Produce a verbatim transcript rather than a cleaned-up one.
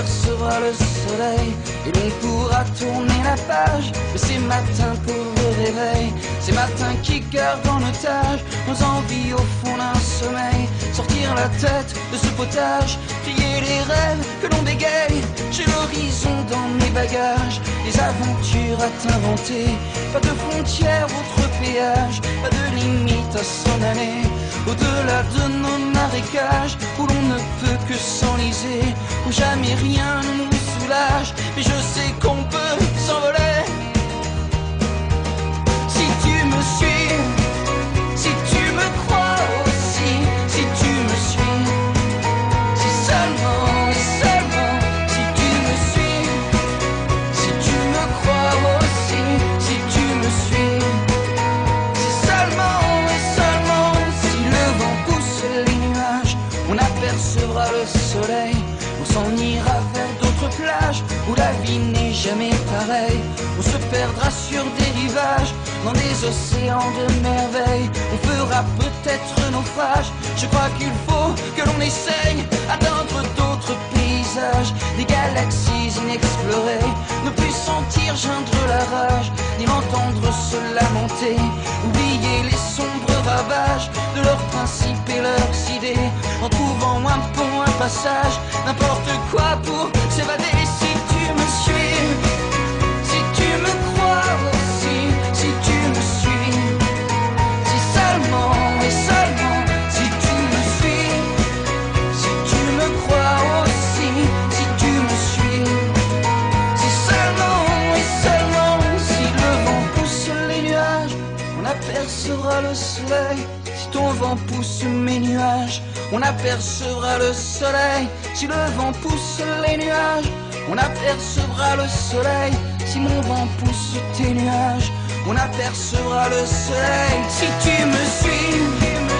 apercevra le soleil et l'on pourra tourner la page de ces matins pour le réveil, ces matins qui gardent en otage nos envies au fond d'un sommeil. Sortir la tête de ce potage, crier les rêves que l'on bégaye. J'ai l'horizon dans mes bagages, des aventures à t'inventer. Pas de frontières, autre péage, pas de limite à s'en aller. Au-delà de nos marécages, où l'on ne peut que s'enliser, où jamais rien ne nous soulage, mais je sais qu'on peut s'envoler. Si tu me suis, si tu me crois aussi, si tu me suis, si seulement, seulement, si tu me suis, si tu me crois aussi, si tu me suis, si seulement et seulement, si le vent pousse les nuages, on apercevra le soleil, on s'en ira vers d'autres plages où la vie n'est jamais pareille. On se perdra sur des rivages, dans des océans de merveilles. On fera peut-être naufrage. Je crois qu'il faut que l'on essaye atteindre d'autres paysages, des galaxies inexplorées. Ne plus sentir geindre la rage, ni l'entendre se lamenter. Oublier les sombres ravages de leurs principes et leurs idées, en trouvant un pont, un passage, n'importe quoi pour s'évader. Si tu me suis, si tu me crois aussi, si tu me suis, si seulement et seulement, si tu me suis, si tu me crois aussi, si tu me suis, si seulement et seulement, si le vent pousse les nuages, on apercevra le soleil. Si ton vent pousse mes nuages, on apercevra le soleil. Si le vent pousse les nuages, on apercevra le soleil. Si mon vent pousse tes nuages, on apercevra le soleil. Si tu me suis,